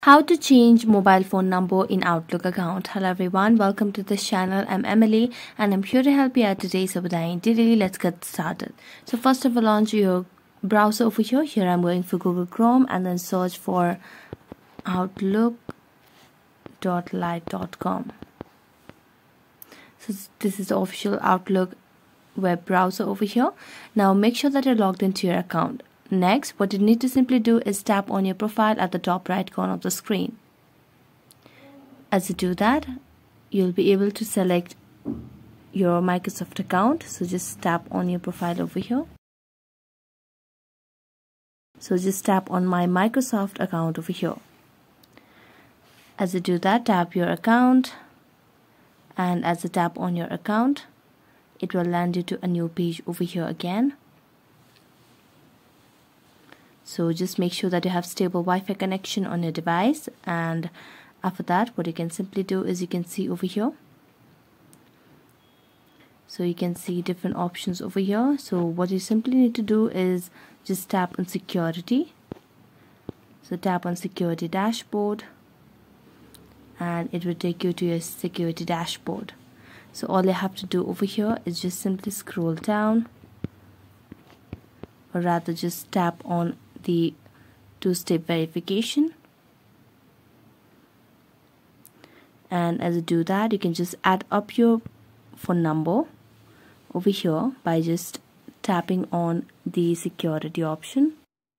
How to change mobile phone number in Outlook account. Hello everyone, welcome to this channel. I'm Emily and I'm here to help you out today. So without any delay, let's get started. So first of all, launch your browser over here. Here I'm going for Google Chrome and then search for outlook.live.com. So this is the official Outlook web browser over here. Now make sure that you're logged into your account. Next, what you need to simply do is tap on your profile at the top right corner of the screen. As you do that, you'll be able to select your Microsoft account. So just tap on your profile over here. So just tap on my Microsoft account over here. As you do that, tap your account, and as you tap on your account, it will land you to a new page over here again. So just make sure that you have stable Wi-Fi connection on your device, and after that what you can simply do is you can see over here. So you can see different options over here. So what you simply need to do is just tap on security. So tap on security dashboard and it will take you to your security dashboard. So all you have to do over here is just simply scroll down, or rather just tap on the two-step verification, and as you do that, you can just add up your phone number over here by just tapping on the security option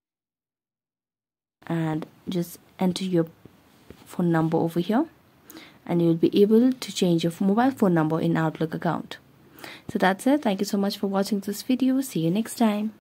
and just enter your phone number over here, and you'll be able to change your mobile phone number in Outlook account. So that's it. Thank you so much for watching this video. See you next time.